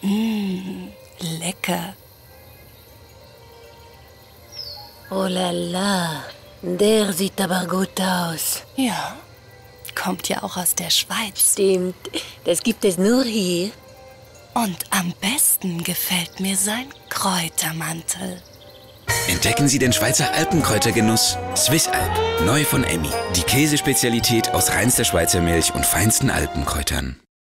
Lecker. Oh la la, der sieht aber gut aus. Ja, kommt ja auch aus der Schweiz. Stimmt, das gibt es nur hier. Und am besten gefällt mir sein Kräutermantel. Entdecken Sie den Schweizer Alpenkräutergenuss Swiss Alp, neu von Emmy. Die Käsespezialität aus reinster Schweizer Milch und feinsten Alpenkräutern.